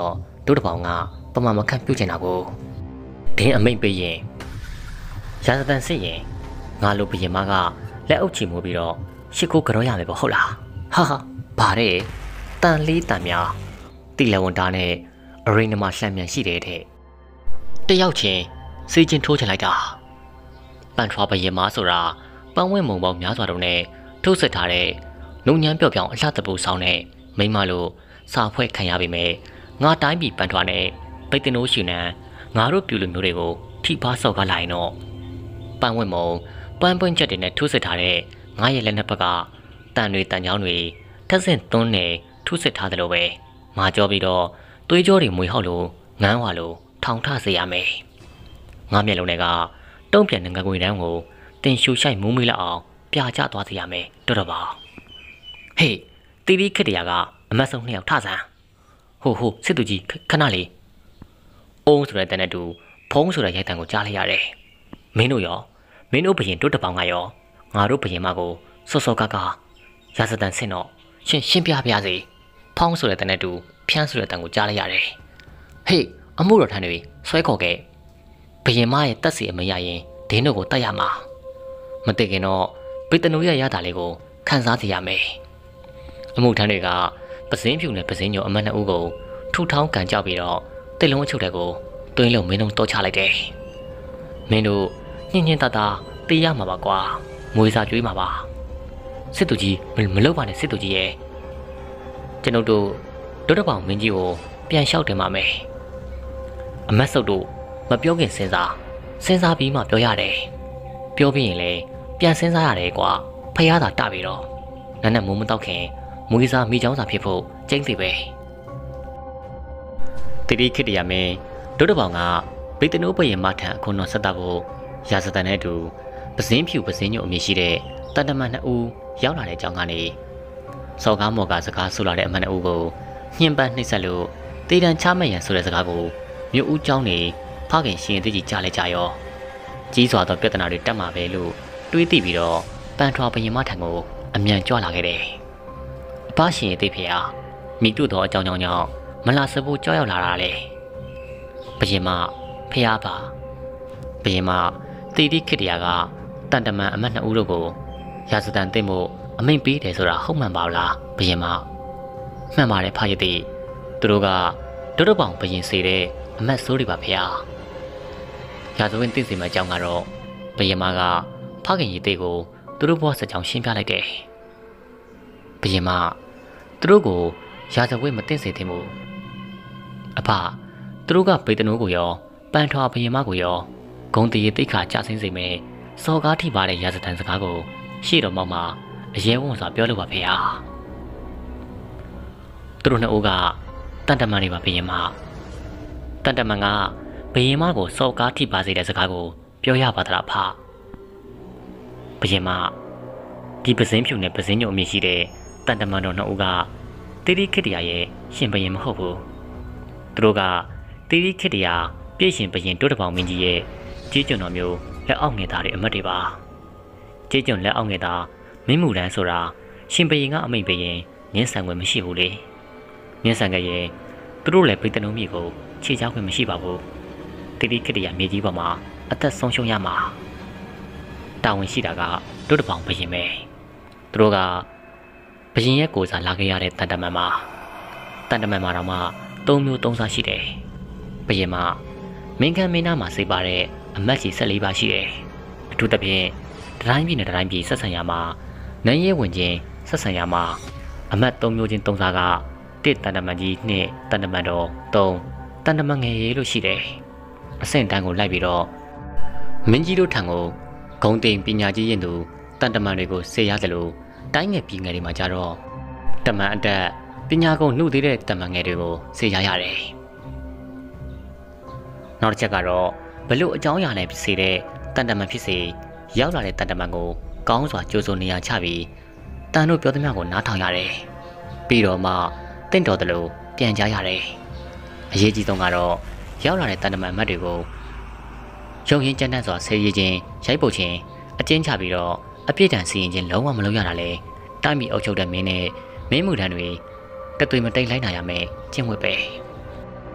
တို့တပေါင်းကပမာမခန့်ပြုတ်ချင်တာကိုဒင်းအမိန်ပေးရင်ရာဇသန်စစ်ရင်ငါလိုဘရင်မကလက်အုပ်ချီမှုပြီးတော့ရှစ်ခိုးကြောရမယ်ပေါ့ဟုတ်လားဟာဘာတဲ့တန်လေးတန်များတိလဝန်တားနဲ့အရိနမလှမ်းမြန်ရှိတဲ့တဲ့တယောက်ချင်းစေးချင်းထိုးချလိုက်တာပန်ထွားဘရင်မဆိုတာပန်းဝင်းမုံပေါင်းများစွာတို့နဲ့ထုတ်ဆက်ထားတဲ့နုံညမ်းပြော့ပြောင်းအလှတပူဆောင်တဲ့မိမလို့စာဖွဲ့ခံရပေမဲ့ငါတိုင်းပြည်ပန်ထွားနဲ့ဗိတ်တနိုးရှင်နန်းငါတို့ပြူလူမျိုးတွေကိုထိပါဆော့ကားလိုက်တော့ပန်းဝင်းမုံပန်းပွင့်ချက်တွေနဲ့ထုတ်ဆက်ထားတဲ့ငါရဲ့လက်နှစ်ဘက်ကတန်တွေတန်ချောင်းတွေထက်ဆင့်သွန်းနေထုတ်ဆက်ထားတယ်လို့ပဲမာကြောပြီးတော့သွေးကြောတွေမွေဟောက်လို့ငန်းဝါလို့ထောင်ထစေရမယ်ငါမျက်လုံးတွေကတုံးပြန်ငငွေတန်းကိုတင်ရှူရှိုက်မူးမိလောက်အောင်ပြာကျသွားစေရမယ်တော်တော်ပါဟေးတီတီခက်တရာကအမတ်ဆုံးနှစ်ယောက်ထဆန်းဟိုစစ်သူကြီးခဏလေးအုံးဆိုတဲ့တန်နဲ့တူဖုံးဆိုတဲ့ရိုက်တန်ကိုကြားလိုက်ရတယ်မင်းတို့ရောမင်းတို့ဘရင်တို့တပေါင်းကရောငါတို့ဘရင်မကိုစောစောကားကားရာဇသန်ဆင့်တော့ရှင်းပြပါစေဖုံးဆိုတဲ့တန်နဲ့တူဖျန်းဆိုတဲ့တန်ကိုကြားလိုက်ရတယ်ဟေးအမှုတော်ထမ်းတွေဆွဲခေါ်ခဲ့ဘရင်မရဲ့တက်စီအမရရင်ဒင်းတို့ကိုတတ်ရမှာမသိခင်တော့ဗိတနိုးရဲ့ရတာလေးကိုခန်းစားစီရမယ်အမှုထမ်းတွေကပစင်းဖြူနဲ့ပစင်းညိုအမတ်နှစ်ဦးကိုထူထောင်းကန်ကြောက်ပြီးတော့တိတ်လုံးအချုပ်တဲ့ကိုတွင်းလုံးမင်းတို့တော့ချလိုက်တယ်မင်းတို့ညင်တတာတေးရမှာပါကွာမွေးစားကြွေးမှာပါစစ်သူကြီးမလုပ်ပါနဲ့စစ်သူကြီးရဲ့ကျွန်ုပ်တို့ဒုတပောင်မင်းကြီးကိုပြန်လျှောက်တင်ပါမယ်အမတ်ဆုပ်တို့မပြောခင်စဉ်းစားပြီးမှပြောရတယ်ပြောပြီးရင်လည်းပြန်စဉ်းစားရတယ်ကွာဖះသာတပြီးတော့နန်းနဲ့မိုးမတော့ခင်မွေးစားမိချောင်းစာဖြစ်ဖို့ကျင်းစီပဲတီတီခစ်တရမင်းဒုတပောင်ကဗိတ်တနိုးဘရင်မထံအခုတော်ဆက်တာဖို့ရာဇသန်နဲ့တူပစင်းဖြူပစင်းညိုအမည်ရှိတဲ့တန်တမန်နှစ်ဦးရောက်လာတဲ့အကြောင်းကနေစော်ကားမော်ကစကားဆိုလာတဲ့အမှန်နှစ်ဦးကိုညှဉ်းပန်းနှိပ်စက်လို့တေတံချမဲ့ရန်ဆိုတဲ့စကားကိုမြို့ဦးကျောင်းနေဖခင်ရှင်သိကြီးကြားလိုက်ကြရောကြီးစွာသောပြဿနာတွေတက်မှာပဲလို့တွေးသိပြီးတော့ပန်ထွားဘရင်မထံကိုအမြန်ကြွလာခဲ့တယ်အဖရှင်သိဖေဟာမိတို့သောအကြောင်းကြောင့်မလာစဖို့ကြောက်ရောက်လာတာလေဘရင်မဖះပါဘရင်မတီတီခစ်တရာကတန်တမန်အမတ်နှစ်ဦးတို့ကိုရာဇသန်သိမ့်ဖို့အမိန့်ပေးတယ်ဆိုတာဟုတ်မှန်ပါလားဘရင်မမှန်ပါတယ်ဖရတိသူတို့ကဒုတပောင်ဘရင်စေတဲ့အမတ်ဆိုးတွေပါဖះရာဇဝင်သိစီမအကြောင်းကတော့ဘရင်မကဖခင်ရည်သေးကိုသူတို့ဘောစကြောင်ရှင်းပြလိုက်တယ်ဘရင်မသူတို့ကိုရာဇဝတ်မသိစေသင့်ဘူးအဖသူတို့ကဗိတနိုးကိုရောပန်ထွားဘရင်မကိုရောဂုံတရီတိတ်ခါကြဆင်းစေမယ်စော်ကားထိပါတဲ့ရာဇသန်စကားကိုရှေ့တော်မောက်မှာအရဲဝံ့စွာပြောလို့ပါဖေဟာသူတို့နှစ်ဦးကတန်တမန်တွေပါဘရင်မတန်တမန်ကဘရင်မကိုစော်ကားထိပါစေတဲ့စကားကိုပြောရပါသလားဖဘရင်မဒီပစင်းဖြူနဲ့ပစင်းညိုအမည်ရှိတဲ့တန်တမန်တော်နှစ်ဦးကတီတီခစ်တရာရဲ့ရှင်ဘရင်မဟုတ်ဘူးသူတို့ကတီတီခစ်တရာပြည့်ရှင်ဘရင်တို့တပောင်မင်းကြီးရဲ့ကြေးကျွန်တော်မျိုးလက်အောက်ငယ်သားတွေအမတ်တွေပါကြေးကျွန်လက်အောက်ငယ်သားမင်းမူတန်းဆိုတာရှင်ဘရင်ကအမိန့်ပေးရင်ငင်းဆန်ခွင့်မရှိဘူးလေငင်းဆန်ခဲ့ရင်သူတို့လည်းဗိတနိုးမြေကိုခြေချခွင့်မရှိပါဘူးတီတီခစ်တရာမြေကြီးပေါ်မှာအသက်ဆုံးရှုံးရမှာတာဝန်ရှိတာကတို့တပောင်ဘရင်ပဲသူတို့ကဘရင်ရဲ့ကိုယ်စားလာခဲ့ရတဲ့တန်တမန်မှာတော့မှ၃မျိုး၃စားရှိတယ်ဘရင်မမင်းခမ်းမင်းသားမှာစိတ်ပါတဲ့အမတ်ကြီး14ပါးရှိတယ်အထူးသဖြင့်တိုင်းပြည်နဲ့တိုင်းပြည်ဆက်ဆံရမှာနိုင်ရဲဝင်ချင်းဆက်ဆံရမှာအမတ်၃မျိုးချင်း၃စားက1တန်တမန်ကြီး2တန်တမန်တော်3တန်တမန်ငယ်ရေးလို့ရှိတယ်အဆင့်တန်းကိုလိုက်ပြီးတော့မင်းကြီးတို့ထံကိုဂုံတိန်ပညာကြီးရင်သူတန်တမန်တွေကိုဆေးရတယ်လို့တိုင်းငယ်ပြည်ငယ်တွေမှာကြတော့တမန်အတက်ပညာကုန်နှုတ်သေးတဲ့တမန်ငယ်တွေကိုဆေးရရတယ်နောက်တစ်ချက်ကတော့ဘလို့အကြောင်းအရာနဲ့ဖြစ်စေတဲ့တန်တမန်ဖြစ်စေရောက်လာတဲ့တန်တမန်ကိုကောင်းစွာကြိုးစိုးနေရချပြီးတန်တို့ပြောသမျှကိုနားထောင်ရတယ်ပြီးတော့မှတင့်တော်တယ်လို့ပြန်ကြားရတယ်အရေးကြီးဆုံးကတော့ရောက်လာတဲ့တန်တမန်မတ်တွေကိုရုံရင်းကြမ်းတမ်းစွာဆေးရည်ချင်းရိုက်ပုတ်ချင်းအကျဉ်းချပြီးတော့အပြစ်ဒဏ်စီရင်ခြင်းလုံးဝမလုပ်ရတာလေတိုင်းပြည်အုပ်ချုပ်တဲ့မင်းနဲ့မင်းမှုထမ်းတွေတသွေးမတိတ်လိုက်နိုင်ရမယ်ကျင့်ဝတ်ပဲ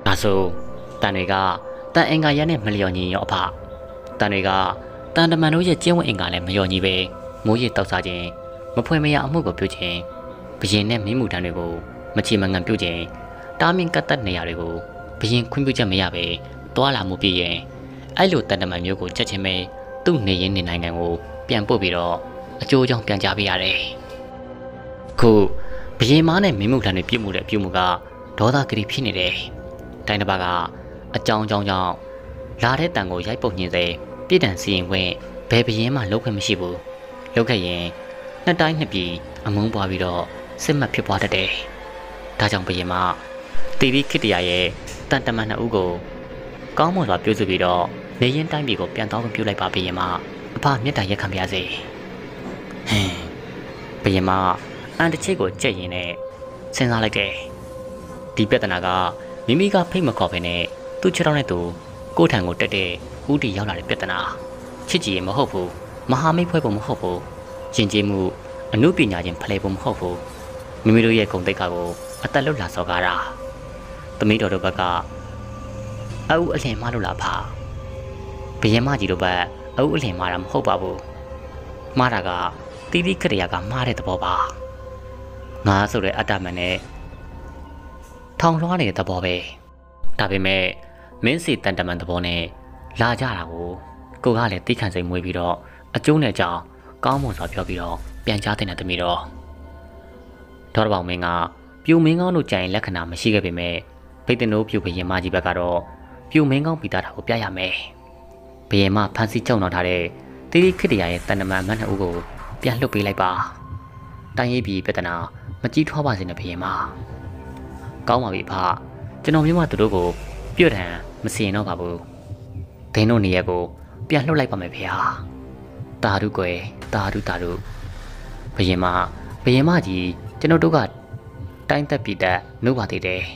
ဒါဆိုတန်တွေကတန်အင်္ဂါရက်နဲ့မလျော်ညီရောအဖတန်တွေကတန်တမန်တို့ရဲ့ကျင့်ဝတ်အင်္ဂါလည်းမလျော်ညီပဲမိုးရေတောက်စားခြင်းမဖွယ်မရအမှုကိုပြုခြင်းဘယင်နဲ့မင်းမှုတန်းတွေကိုမချေမငံပြုခြင်းတားမြင့်ကတ်တက်နေရတွေကိုဘယင်ခွင့်ပြုချက်မရပဲတွာလာမှုပြည့်ရင်အဲ့လိုတန်တမန်မျိုးကိုချက်ချင်းပဲသူ့နေရင်းနေနိုင်ငံကိုပြန်ပို့ပြီးတော့အကျိုးကြောင့်ပြန်ကြားပေးရတယ်ခုဘယင်မားနဲ့မင်းမှုတန်းတွေပြစ်မှုတဲ့အပြုမှုကဒေါသကတိဖြစ်နေတယ်တိုင်းတစ်ပါးကအကြောင်းကြောင့်လာတဲ့တန်ကိုရိုက်ပုတ်ညင်စေပြစ်ဒဏ်စီရင်ခွင့်ဘယ်ဘယင်းမှလုပ်ခွင့်မရှိဘူးလုပ်ခဲ့ရင်နှစ်တိုင်းနှစ်ပြည်အမုန်းပွားပြီးတော့စစ်မှတ်ဖြစ်ပွားတတ်တယ်ဒါကြောင့်ဘယင်းမတီရီခိတရရဲ့တန်တမန်နှစ်ဦးကိုကောင်းမွန်စွာပြုစုပြီးတော့နေရင်တိုင်းပြည်ကိုပြန်သွားခွင့်ပြုလိုက်ပါဘယင်းမအဖမြတ်တန်ရက်ခံပါရစေဟင်းဘယင်းမအန်တချိတ်ကိုကြက်ရင်နဲ့စဉ်းစားလိုက်တယ်ဒီပြဿနာကမိမိကဖိတ်မခေါ်ဘဲနဲ့သူ့ခြေထောက်နဲ့သူကိုယ်ထံကိုတက်တဲ့ဦးတီရောက်လာတဲ့ပြဿနာချစ်ကြည်မဟုတ်ဘူးမဟာမိတ်ဖွဲ့ဖို့မဟုတ်ဘူးယဉ်ကျေးမှုအမှုပညာချင်းဖလှယ်ဖို့မဟုတ်ဘူးမိမိတို့ရဲ့ဂုဏ်သိက္ခာကိုအသက်လွတ်လာစော်ကားတာသမီးတော်တို့ဘက်ကအအုပ်အလင်မလို့လားဖဘယင်းမကြီးတို့ဘက်အအုပ်အလင်မတာမဟုတ်ပါဘူးမှားတာကတီးတီးခရရကမှားတဲ့သဘောပါငါဆိုတဲ့အတ္တမန်နဲ့ထောင်လွှားနေတဲ့သဘောပဲဒါပေမဲ့မင်းစီတန်တမန်သဘောနဲ့လာကြတာကိုကိုကလည်းတိခန့်စိတ်မွေးပြီးတော့အကျိုးနဲ့ကြောင်းကောင်းမွန်စွာပြောပြီးတော့ပြန်ကြားတဲ့သမီးတော်ဒေါ်တော်ပေါင်မင်းကပြူမင်းကောင်းတို့ကြိုင်လက္ခဏာမရှိခဲ့ပေမဲ့ဗိတ်တင်တို့ပြူဘရင်မကြီးဘက်ကတော့ပြူမင်းကောင်းပြီးသားတာကိုပြရမယ်ဘရင်မဖန်စီချုပ်နှောက်ထားတဲ့တီရီခိတရရဲ့တန်တမန်မနှစ်ဦးကိုပြန်လွတ်ပေးလိုက်ပါတိုင်းရေးပြည်ပြဿနာမကြီးထွားပါစေနဲ့ဘရင်မကောင်းပါပြီဖကျွန်တော်မျိုးမသူတို့ကိုပြွတ်ထန်မစီရင်တော့ပါဘူးဒင်းတို့နေရက်ကိုပြန်လှုပ်လိုက်ပါမယ်ဖေဟာတာရုကွယ်တာရုဘယင်မကြီးကျွန်တော်တို့ကတိုင်းသက်ပြည်သက်နှုတ်ပါသေးတယ်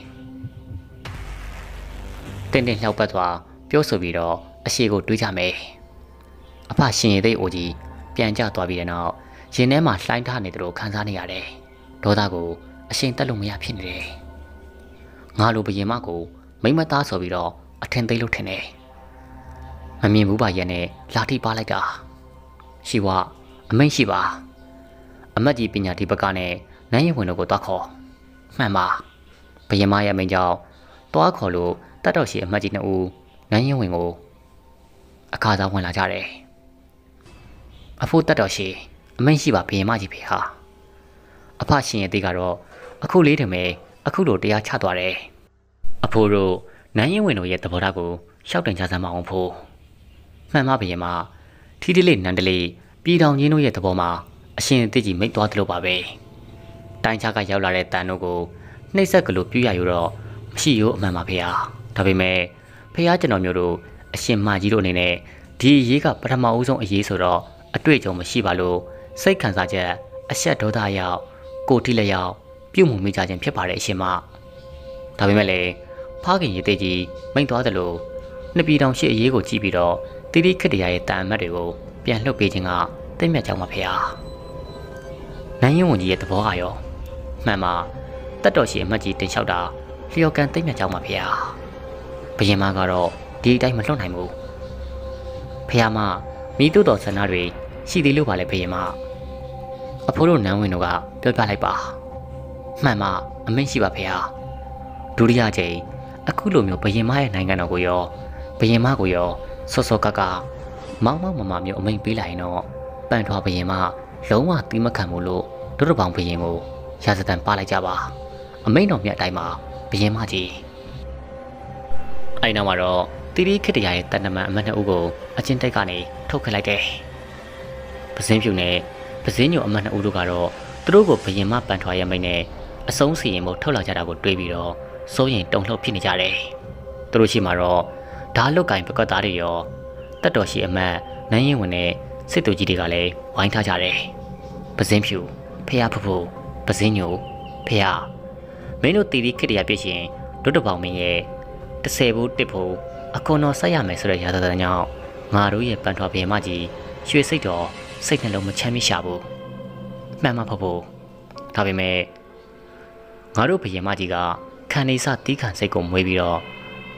တင်းလျှောက်ပတ်သွားပြောဆိုပြီးတော့အရှိကိုတွေးကြမယ်အဖရှင်ရည်သိအိုကြီးပြန်ကျသွားပြီးတဲ့နောက်ရင်ထဲမှာလှိုင်းထားနေတယ်လို့ခံစားနေရတယ်ဒေါသကိုအရှင်တက်လို့မရဖြစ်နေတယ်ငါလိုဘယင်မကိုမိမသားဆိုပြီးတော့အထင်သေးလို့ထင်တယ်မမြင်ဘူးပါရဲ့နဲ့လာထိပါလိုက်တာရှိဝအမိန့်ရှိပါအမတ်ကြီးပညာဒီပကနဲ့နန်းရင်ဝင်တို့ကိုတွားခေါ်မှန်ပါဘယင်မရဲ့မိန့်ကြောင့်တွားခေါ်လို့တတ်တော်ရှိအမတ်ကြီးနှစ်ဦးနန်းရင်ဝင်ကိုအခါစားဝင်လာကြတယ်အဖိုးတတ်တော်ရှိအမိန့်ရှိပါဘယင်မကြီးဖေဟာအဖရှင်ရဲ့တေးကတော့အခုလေးတည်းမဲ့အခုလိုတရားချသွားတယ်အဖိုးတို့နန်းရင်ဝင်တို့ရဲ့သဘောထားကိုရှောက်တင်ကြစမ်းမအောင်ဖို့မှန်ပါဘယင်မထီးတလေးနန်းတလေးပြည်တော်ကြီးတို့ရဲ့သဘောမှာအရှင်အစ်ကြီးမိတ်သွားသလိုပါပဲတိုင်းခြားကရောက်လာတဲ့တန်တို့ကိုနှိမ့်ဆက်ကလေးပြရယူတော့မရှိရောအမှန်ပါဖေဟာဒါပေမဲ့ဖေဟာကျွန်တော်မျိုးတို့အရှင်မကြီးတို့အနေနဲ့ဒီအရေးကပထမဦးဆုံးအရေးဆိုတော့အတွေ့အကြုံမရှိပါလို့စိတ်ခံစားချက်အဆက်ဒေါသရောက်ကိုတိလည်းရောက်ပြုတ်မှုမိကြခြင်းဖြစ်ပါတယ်အရှင်မဒါပေမဲ့လည်းဖားခင်ရေးသေးကြီးမိန်သွားတယ်လို့နှစ်ပြည်တောင်ရှိအရေးကိုကြည့်ပြီးတော့တီတီခက်တရရဲ့တန်အမတ်တွေကိုပြန်လှုပ်ပေးခြင်းကတိတ်မြတ်ကြောင်းပါဖေဟာနိုင်ရင်ဝန်ကြီးရဲ့သဘောကရောမှန်ပါတတ်တော်ရှိအမတ်ကြီးတင်လျှောက်တာလျော်ကန်တိတ်မြတ်ကြောင်းပါဖေဟာဘယင်မကတော့ဒီအတိုင်းမလွတ်နိုင်ဘူးဖေဟာမမိတို့တော်ဆန္ဒတွေရှိသေးလို့ပါလေဘယင်မအဖိုးတို့နန်းဝင်တို့ကပြောပြလိုက်ပါမှန်ပါအမိန့်ရှိပါဖေဟာဒုတိယကြိမ်အခုလိုမျိုးဘယင်မရဲ့နိုင်ငံတော်ကိုရောဘယင်မကိုရောစောစောကမောင်းမမျိုးအမိန့်ပေးလိုက်ရင်တော့ပန်ထွားဘယင်မလုံးဝတီးမခံဘူးလို့ဒုရပောင်ဘယင်ကိုရာဇသံပါလိုက်ကြပါအမိန့်တော်မြတ်အတိုင်းမှာဘယင်မကြီးအဲ့နောက်မှာတော့တီတီခစ်တရရဲ့တန်တမန်အမတ်နှစ်ဦးကိုအချင်းတိုက်ကနေထုတ်ခလိုက်တယ်ပစင်းဖြူနဲ့ပစင်းညိုအမတ်နှစ်ဦးတို့ကတော့သူတို့ကိုဘယင်မပန်ထွားရဲ့မိန့်နဲ့အဆုံးစီရင်မှုထုတ်လာကြတာကိုတွေးပြီးတော့စိုးရင်တုန်လှုပ်ဖြစ်နေကြတယ်သူတို့ရှိမှာတော့ဓာတ်လုတ်ကင်ပကတ်သားတွေရောတတ်တော်ရှိအမတ်နန်းရင်ဝင်နဲ့စစ်သူကြီးတွေကလည်းဝိုင်းထားကြတယ်ပစင်းဖြူဖះဖဖို့ပစင်းညိုဖះမင်းတို့တီတီခစ်တရပြည့်ရှင်ဒုတပေါင်မင်းရဲ့30ဘူးတစ်ဖို့အခွန်တော်ဆက်ရမယ်ဆိုတဲ့ရာသတဲ့ကြောင့်ငါတို့ရဲ့ပန်ထွားဘယင်မကြီးရွှေစိတ်တော်စိတ်နှလုံးမချမ်းမြေ့ရှာဘူးမှန်မှဖဖို့ဒါပေမဲ့ငါတို့ဘယင်မကြီးကခန္ဒီစတီးခံစိတ်ကိုမွေးပြီးတော့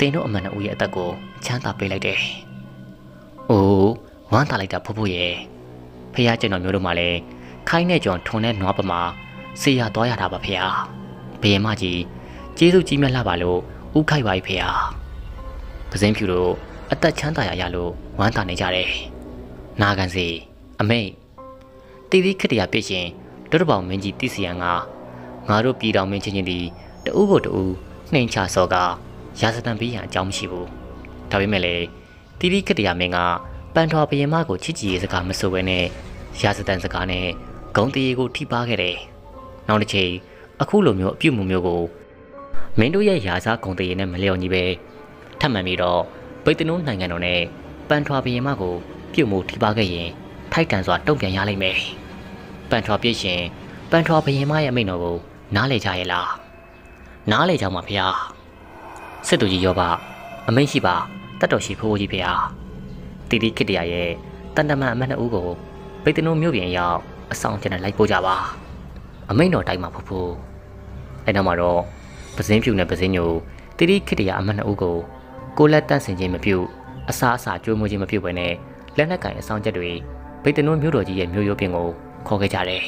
တင်းတို့အမှန်ဦးရဲ့အသက်ကိုချမ်းသာပေးလိုက်တယ်။အိုးဝမ်းသာလိုက်တာဖဖို့ရဲ့ဖះကျွန်တော်မျိုးတို့မှလည်းခိုင်းနဲ့ကြောင်ထွန်တဲ့နွားပမာဆေးရသွားရတာပါဖះ။ဘယင်မကြီးကျေးဇူးကြီးမြတ်လှပါလို့ဥခိုက်ပါဖះ။ပစင်းဖြူတို့အသက်ချမ်းသာရလို့ဝမ်းသာနေကြတယ်။နာခံစီအမိတ်တီဗီခစ်တရပြည့်ရှင်ဒုတပေါင်မင်းကြီးတိစီယံကငါတို့ပြည်တော်မင်းချင်းချင်းဒီတူကိုတူနှိမ်ချစောကရာဇသံပေးရန်အကြောင်းမရှိဘူးဒါပေမဲ့လေတီဗီခစ်တရမင်းကပန်ထော်ဘယင်မကိုချစ်ကြည်ရေးစကားမဆိုဘဲနဲ့ရာဇသံစကားနဲ့ဂုံတီကိုထိပါခဲ့တယ်နောက်တစ်ချိန်အခုလိုမျိုးအပြုတ်မှုမျိုးကိုမင်းတို့ရဲ့ရာဇဂုံတီနဲ့မလျော်ညီပဲထပ်မှန်ပြီးတော့ပိတ်တနုံးနိုင်ငံတော်နဲ့ပန်ထော်ဘယင်မကိုပြုတ်မှုထိပါခဲ့ရင်ထိုက်တန်စွာတုံ့ပြန်ရလိမ့်မယ်ပန်ထော်ပြည့်ရှင်ပန်ထော်ဘယင်မရဲ့အမိန့်တော်ကိုနားလေကြရဲ့လားနားလေကြမှာဖေဟာစစ်သူကြီးရောပါအမိန့်ရှိပါတတ်တော်ရှိဖိုးကြီးဖေဟာတီတီခစ်တရရဲ့တန်တမန်အမတ်2ဦးကိုပိတ်တနုံမြို့ပြင်ရောက်အဆောင်ကျန်လိုက်ပို့ကြပါအမိန့်တော်တိုင်းမှာဖဖိုးအဲ့နောက်မှာတော့ပစင်းဖြူနဲ့ပစင်းညိုတီတီခစ်တရအမတ်2ဦးကိုကိုလက်တန့်စင်ခြင်းမပြုအစားအစာကြိုးမွေးခြင်းမပြုဘဲနဲ့လက်နက်ကင်အဆောင်ချက်တွေပိတ်တနုံမြို့တော်ကြီးရဲ့မြို့ရိုးပြင်ကိုခေါ်ခဲ့ကြတယ်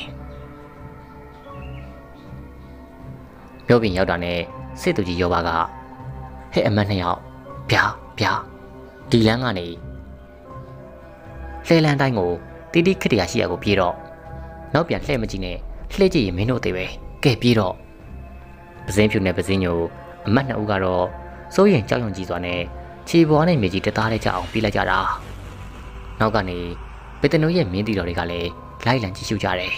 မြို့ပြင်ရောက်တာနဲ့စစ်သူကြီးရောပါကဟဲ့အမတ်2ယောက်ဗျာဒီလမ်းကနေလှဲလန်းတိုင်းကိုတီတီခစ်တရရှိရကိုပြေးတော့နောက်ပြန်လှဲမကြည့်နဲ့လှဲကြည့်ရင်မင်းတို့သေးပဲကဲပြေးတော့ပစင်းဖြူနဲ့ပစင်းညိုအမတ်2ဦးကတော့စိုးရင်ကြောက်ရွံ့ကြည့်စွာနဲ့ခြေပေါ်နဲ့မြေကြီးတသားလေးကြအောင်ပြေးလိုက်ကြတာနောက်ကနေပေတနိုရဲ့မင်းတီတော်တွေကလည်းလိုက်လံကြည့်ရှုကြတယ်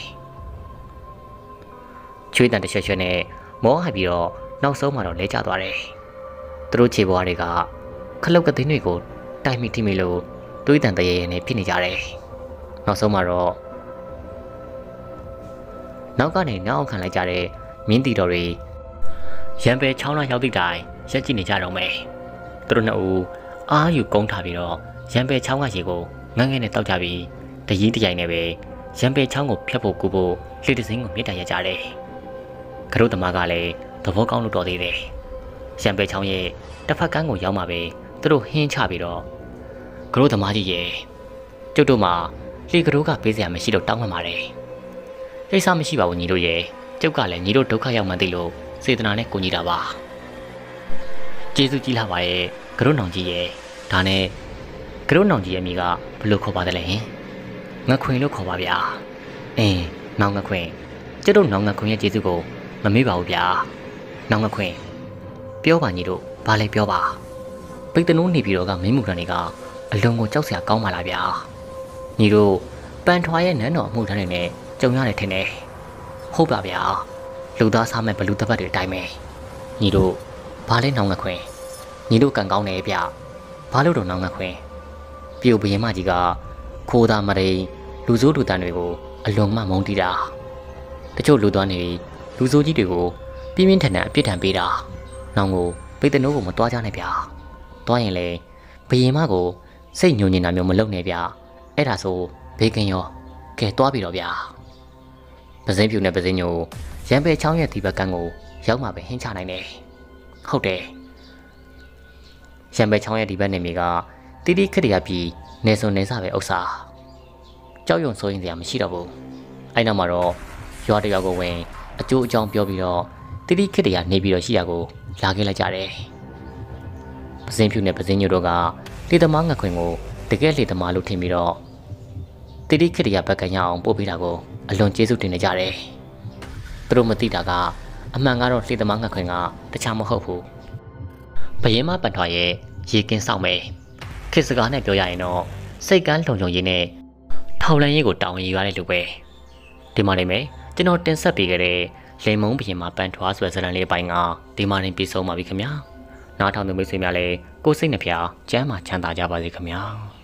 ချွေးတန်တရွှဲရွှဲနဲ့မောဟပြီးတော့နောက်ဆုံးမှာတော့လဲကျသွားတယ်သူတို့ခြေပေါ်တွေကခလုတ်ကသိန်းတွေကိုတိုက်မိထိမိလို့တွေးတန်တရေရဲနဲ့ဖြစ်နေကြတယ်နောက်ဆုံးမှာတော့နောက်ကနေနောက်အောင်ခံလိုက်ကြတဲ့မင်းတီတော်တွေရံပယ်ချောင်းလာရောက်သည့်တိုင်ရက်ကြည့်နေကြတော့မယ်သူတို့နှစ်ဦးအားယူကုန်းထားပြီးတော့ရံပယ်ချောင်းကရေကိုငန်းငယ်နဲ့တောက်ကြပြီးတရီးတရိုင်နဲ့ပဲရံပယ်ချောင်းကိုဖျက်ဖို့ကူဖို့လှေတစင်းကိုမြစ်တရရကြတယ်ကရုသမားကလည်းသဘောကောင်းလို့တော်သေးတယ်ရံပယ်ချောင်းရဲ့တစ်ဖက်ကန်းကိုရောက်မှပဲသူတို့ဟင်းချပြီးတော့ကရုသမားကြီးရဲ့ကျုပ်တို့မှာလှေကရုကပေးစရာမရှိလို့တောင်းမှပါတယ်ကိစ္စမရှိပါဘူးညီတို့ရဲ့ကျုပ်ကလည်းညီတို့ဒုက္ခရောက်မှန်းသိလို့စေတနာနဲ့ကိုညီတာပါကျေးဇူးကြီးလာပါရဲ့ကရုနောင်ကြီးရဲ့ဒါနဲ့ကရုနောင်ကြီးရဲ့မိကဘလို့ခေါ်ပါတယ်လဲငခွင်လို့ခေါ်ပါဗျာနောင်ငခွင်ကျတို့နောင်ငခွင်ရဲ့ကျေးဇူးကိုမမေ့ပါဘူးဗျာနောင်ငခွင်ပြောပါညီတို့ဘာလဲပြောပါပိတ်တနိုးနေပြီးတော့ကမင်းမူရန်တွေကအလွန်ကိုကြောက်စရာကောင်းပါလားဗျာညီတို့ပန်ထွားရဲ့နန်းတော်အမှုထမ်းတွေနဲ့ကြုံရတယ်ထင်တယ်ဟုတ်ပါဗျာလူသားစားမဲ့ဘလူတပတ်တွေတိုင်းပဲညီတို့ဘာလဲနောင်ငခွင်ညီတို့ကန်ကောင်းနေဗျဘာလို့တော့နောင်ငခွင်ပြိုဘရင်မကြီးကခိုးသားမရိန်လူဆိုးလူတန်တွေကိုအလွန်မှမုန်းတီးတာတချို့လူသားနေလူဆိုးကြီးတွေကိုပြင်းပြင်းထန်ထန်အပြစ်ဒဏ်ပေးတာနောင်ကိုပိတ်တနိုးကိုမတွားကြနဲ့ဗျာတွားရင်လေဘရင်မကိုစိတ်ညှို့ညင်တာမျိုးမလုပ်နဲ့ဗျအဲ့ဒါဆိုဘေးကင်းရောကဲတွားပြီတော့ဗျာပစင်းဖြူနဲ့ပစင်းညိုရံပယ်ချောင်းရဲ့ဒီဘက်ကန်းကိုရောက်မှပဲဟင်းချနိုင်တယ်ဟုတ်တယ်ရံပယ်ချောင်းရဲ့ဒီဘက်နေမီကတီတီခက်တရပြီးနေစုံနေစားပဲဥစ္စာကြောက်ရွံ့စိုးရင်စရာမရှိတော့ဘူးအဲ့နောက်မှာတော့ရွာတရွာကိုဝင်အကျိုးအကြောင်းပြောပြီးတော့တီတီခက်တရနေပြီးတော့ရှိရကိုလာခဲ့လိုက်ကြတယ်ပစင်းဖြူနဲ့ပစင်းညိုတို့ကလေသမားငခွင်ကိုတကယ်လေသမားလို့ထင်ပြီးတော့တီတီခက်တရဘက်ကရအောင်ပို့ပေးတာကိုအလွန်ကျေးဇူးတင်နေကြတယ်သူတို့မသိတာကအမှန်ကတော့လေသမားငခွင်ကတခြားမဟုတ်ဘူးဘယင်းမပန်ထွားရဲ့ရေကင်းဆောင်မယ်ခေတ်စကားနဲ့ပြောရရင်တော့စိတ်ကန်းလုံခြုံရေးနဲ့ထောက်လန်းရေးကိုတောင်းရရတဲ့လူပဲဒီမှာနေမယ်ကျွန်တော်တင်ဆက်ပေးခဲ့တဲ့လိမ်မုံဘရင်မပန်ထွားဆိုတဲ့ဇာတ်လမ်းလေးပိုင်းကဒီမှာနေပြီးဆုံးပါပြီခင်ဗျာနားထောင်သူမိတ်ဆွေများလည်းကိုယ်စိတ်နှဖျားကျမ်းမာချမ်းသာကြပါစေခင်ဗျာ